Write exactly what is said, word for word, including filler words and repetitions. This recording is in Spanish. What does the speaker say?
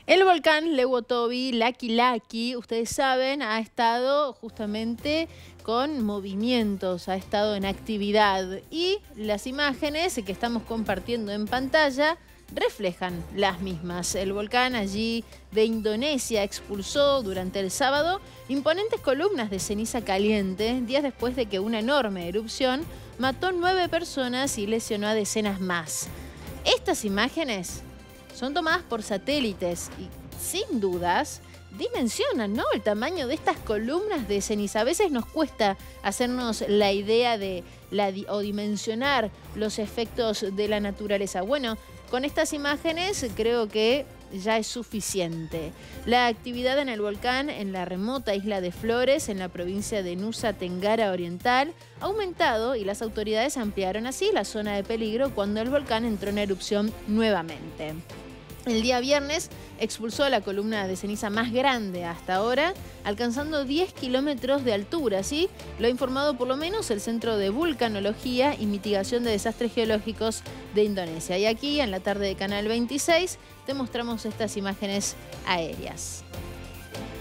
El volcán Lewotobi, Laki Laki, ustedes saben, ha estado justamente con movimientos, ha estado en actividad y las imágenes que estamos compartiendo en pantalla reflejan las mismas. El volcán allí de Indonesia expulsó durante el sábado imponentes columnas de ceniza caliente días después de que una enorme erupción mató nueve personas y lesionó a decenas más. Estas imágenes son tomadas por satélites y sin dudas dimensionan, ¿no?, el tamaño de estas columnas de ceniza. A veces nos cuesta hacernos la idea de la, o dimensionar los efectos de la naturaleza. Bueno, con estas imágenes creo que ya es suficiente. La actividad en el volcán en la remota isla de Flores, en la provincia de Nusa Tenggara Oriental, ha aumentado y las autoridades ampliaron así la zona de peligro cuando el volcán entró en erupción nuevamente. El día viernes expulsó la columna de ceniza más grande hasta ahora, alcanzando diez kilómetros de altura, ¿sí? Lo ha informado por lo menos el Centro de Vulcanología y Mitigación de Desastres Geológicos de Indonesia. Y aquí, en la tarde de Canal veintiséis, te mostramos estas imágenes aéreas.